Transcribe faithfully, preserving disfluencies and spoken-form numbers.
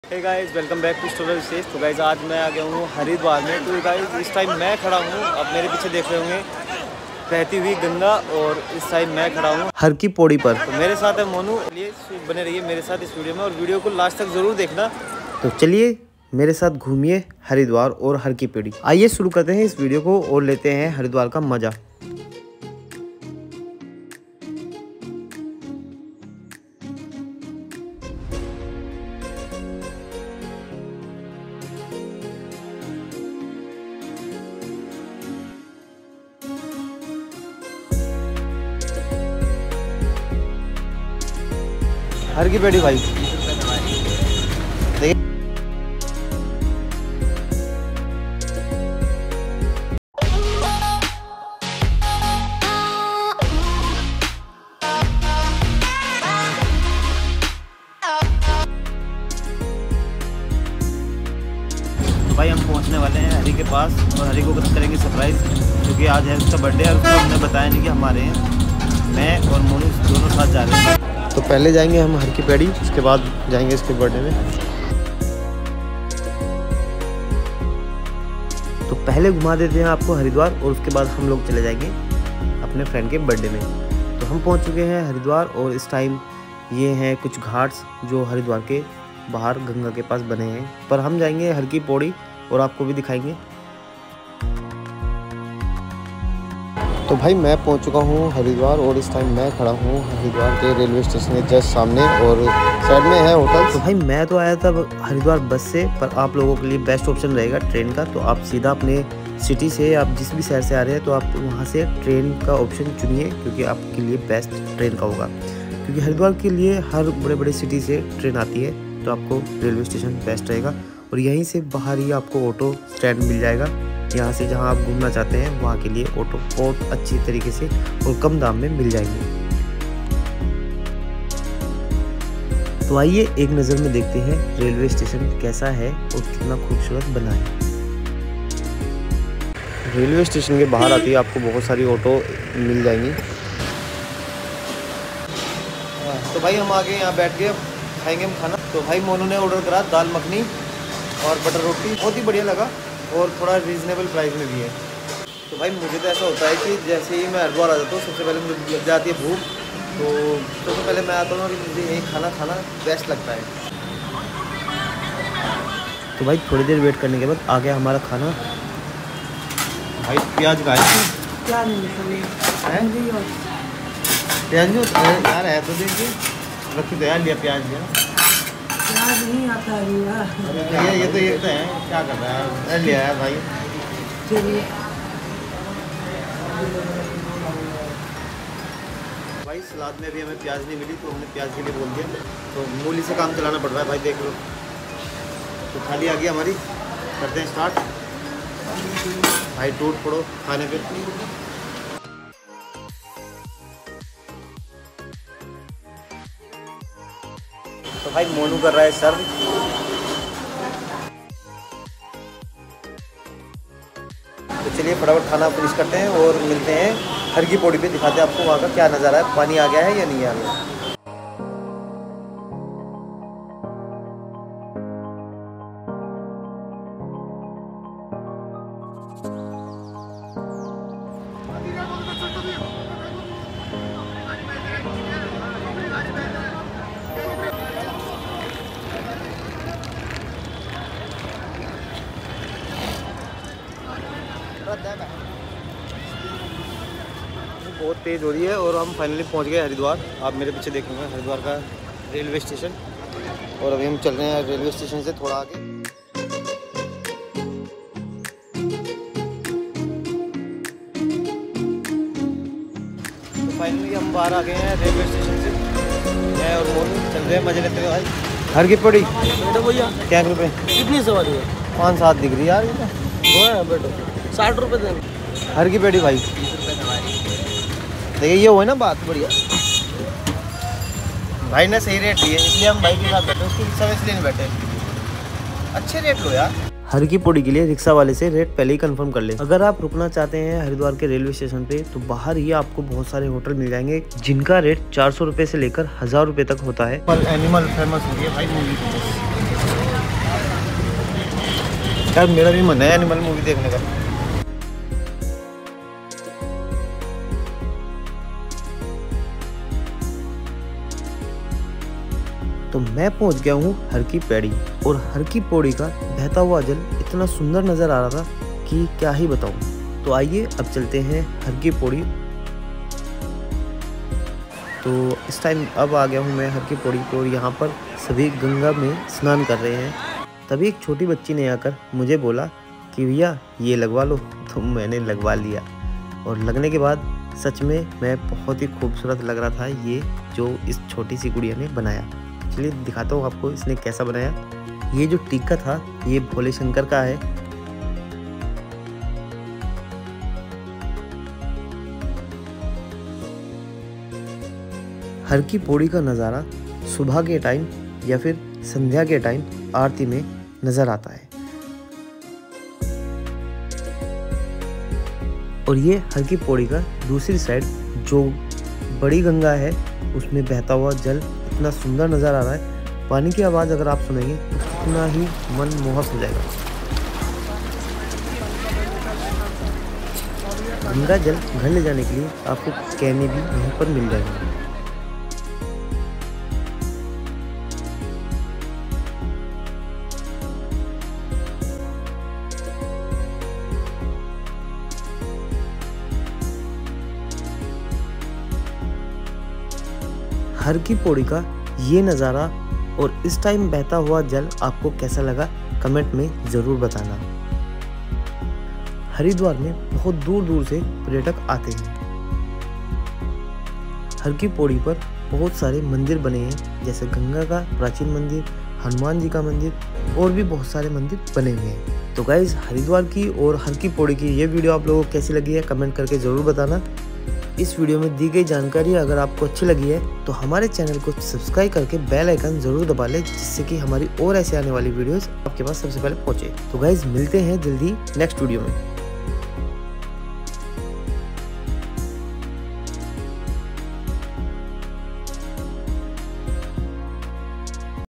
Hey guys, welcome back to story Vishesh. तो guys आज मैं आ गया हूँ हरिद्वार में। तो गाइस इस टाइम मैं खड़ा हूँ, अब मेरे पीछे देख रहे होंगे बहती हुई गंगा, और इस टाइम मैं खड़ा हूँ हर की पौड़ी पर। तो मेरे साथ है मोनू। चलिए बने रहिए मेरे साथ इस वीडियो में और वीडियो को लास्ट तक ज़रूर देखना। तो चलिए मेरे साथ घूमिए हरिद्वार और हर की पौड़ी। आइए शुरू करते हैं इस वीडियो को और लेते हैं हरिद्वार का मज़ा। हर की पौड़ी भाई देखिए, भाई हम पहुंचने वाले हैं हरी के पास और हरी को करेंगे सरप्राइज, क्योंकि आज है उसका बर्थडे और उसको हमने बताया नहीं कि हमारे हैं। मैं और मोनू दोनों साथ जा रहे हैं। तो पहले जाएंगे हम हर की पौड़ी, उसके बाद जाएंगे इसके बर्थडे में। तो पहले घुमा देते हैं आपको हरिद्वार और उसके बाद हम लोग चले जाएंगे अपने फ्रेंड के बर्थडे में। तो हम पहुंच चुके हैं हरिद्वार और इस टाइम ये हैं कुछ घाट्स जो हरिद्वार के बाहर गंगा के पास बने हैं, पर हम जाएंगे हर की पौड़ी और आपको भी दिखाएंगे। तो भाई मैं पहुंच चुका हूं हरिद्वार और इस टाइम मैं खड़ा हूं हरिद्वार के रेलवे स्टेशन के जस्ट सामने और साइड में है होटल। तो भाई मैं तो आया था हरिद्वार बस से, पर आप लोगों के लिए बेस्ट ऑप्शन रहेगा ट्रेन का। तो आप सीधा अपने सिटी से, आप जिस भी शहर से आ रहे हैं तो आप वहां से ट्रेन का ऑप्शन चुनिए, क्योंकि आपके लिए बेस्ट ट्रेन का होगा। क्योंकि हरिद्वार के लिए हर बड़े बड़े सिटी से ट्रेन आती है, तो आपको रेलवे स्टेशन बेस्ट रहेगा। और यहीं से बाहर ही आपको ऑटो स्टैंड मिल जाएगा। यहाँ से जहाँ आप घूमना चाहते हैं वहाँ के लिए ऑटो बहुत अच्छी तरीके से और कम दाम में मिल जाएंगे। तो आइए एक नज़र में देखते हैं रेलवे स्टेशन कैसा है और कितना खूबसूरत बना है। रेलवे स्टेशन के बाहर आती है आपको बहुत सारी ऑटो मिल जाएंगी। तो भाई हम आगे यहाँ बैठ के खाएंगे हम खाना। तो भाई मोनू ने ऑर्डर करा दाल मखनी और बटर रोटी, बहुत ही बढ़िया लगा और थोड़ा रीज़नेबल प्राइस में भी है। तो भाई मुझे तो ऐसा होता है कि जैसे ही मैं हरिद्वार आ जाता हूँ सबसे पहले मुझे लग जाती है भूख। तो सबसे पहले मैं आता हूँ और मुझे यही खाना खाना बेस्ट लगता है। तो भाई थोड़ी देर वेट करने के बाद आ गया हमारा खाना। भाई प्याज का है क्या नहीं प्याज नहीं होता है यार, है तो देखिए रखी तो यार लिया प्याज लिया प्याज नहीं आता है यार। ये ये तो ये तो है, क्या कर रहा है लिया है भाई। चलिए भाई सलाद में भी हमें प्याज नहीं मिली तो हमने प्याज के लिए बोल दिया। तो मूली से काम चलाना पड़ रहा है भाई, देख लो। तो थाली आ गई हमारी, करते हैं स्टार्ट। भाई टूट पड़ो खाने पे। तो भाई मोनू कर रहा है सर्व। तो चलिए फटाफट खाना फिनिश करते हैं और मिलते हैं हर की पौड़ी पे, दिखाते हैं आपको वहाँ का क्या नज़ारा है, पानी आ गया है या नहीं आ गया। बहुत तेज़ हो रही है और हम फाइनली पहुंच गए हरिद्वार। आप मेरे पीछे देखेंगे हरिद्वार का रेलवे स्टेशन, और अभी हम चल रहे हैं रेलवे स्टेशन से थोड़ा आगे। तो फाइनली हम बाहर आ गए हैं रेलवे स्टेशन से। मैं और मोनू चल रहे हैं, मजे लेते हुए भाई। हर की पौड़ी बेटो भैया क्या रुपये कितनी सवारी है? पाँच सात दिख रही है यार, ये बेटो साठ रुपये देंगे हर की पौड़ी भाई। देखिए ये हुआ ना बात बढ़िया, भाई ने सही रेट लिए इसलिए हम भाई के साथ बैठे, उसकी रिक्शा में इसलिए नहीं बैठे। अच्छे रेट लो यार। हर की पौड़ी के लिए रिक्शा वाले से रेट पहले ही कंफर्म कर ले। अगर आप रुकना चाहते हैं हरिद्वार के रेलवे स्टेशन पे तो बाहर ही आपको बहुत सारे होटल मिल जाएंगे जिनका रेट चार सौ रुपए से लेकर हजार रुपए तक होता है। एनिमल फेमस हो गया भाई मूवी। यार मेरा भी मन है एनिमल मूवी देखने का। तो मैं पहुंच गया हूँ हर की पैड़ी, और हर की पौड़ी का बहता हुआ जल इतना सुंदर नज़र आ रहा था कि क्या ही बताऊँ। तो आइए अब चलते हैं हर की पौड़ी। तो इस टाइम अब आ गया हूँ मैं हर की पौड़ी पर, और यहाँ पर सभी गंगा में स्नान कर रहे हैं। तभी एक छोटी बच्ची ने आकर मुझे बोला कि भैया ये लगवा लो। तो मैंने लगवा लिया, और लगने के बाद सच में मैं बहुत ही खूबसूरत लग रहा था ये जो इस छोटी सी गुड़िया ने बनाया। चलिए दिखाता हूँ आपको इसने कैसा बनाया। ये जो टीका था ये भोले शंकर का है। हर की पौड़ी का नज़ारा सुबह के टाइम या फिर संध्या के टाइम आरती में नज़र आता है। और ये हर की पौड़ी का दूसरी साइड जो बड़ी गंगा है उसमें बहता हुआ जल इतना सुंदर नज़र आ रहा है। पानी की आवाज़ अगर आप सुनेंगे तो कितना ही मनमोहक हो जाएगा। गंगा जल घर ले जाने के लिए आपको कैने भी यहीं पर मिल जाएंगे। हर की पौड़ी का ये नज़ारा और इस टाइम बहता हुआ जल आपको कैसा लगा कमेंट में ज़रूर बताना। हरिद्वार में बहुत दूर दूर से पर्यटक आते हैं। हर की पौड़ी पर बहुत सारे मंदिर बने हैं, जैसे गंगा का प्राचीन मंदिर, हनुमान जी का मंदिर और भी बहुत सारे मंदिर बने हुए हैं। तो गाइज हरिद्वार की और हर की पौड़ी की ये वीडियो आप लोगों को कैसी लगी है कमेंट करके ज़रूर बताना। इस वीडियो में दी गई जानकारी अगर आपको अच्छी लगी है तो हमारे चैनल को सब्सक्राइब करके बेल आइकन जरूर दबा लें, जिससे कि हमारी और ऐसे आने वाली वीडियोस आपके पास सबसे पहले पहुंचे। तो गाइज मिलते हैं जल्दी नेक्स्ट वीडियो में।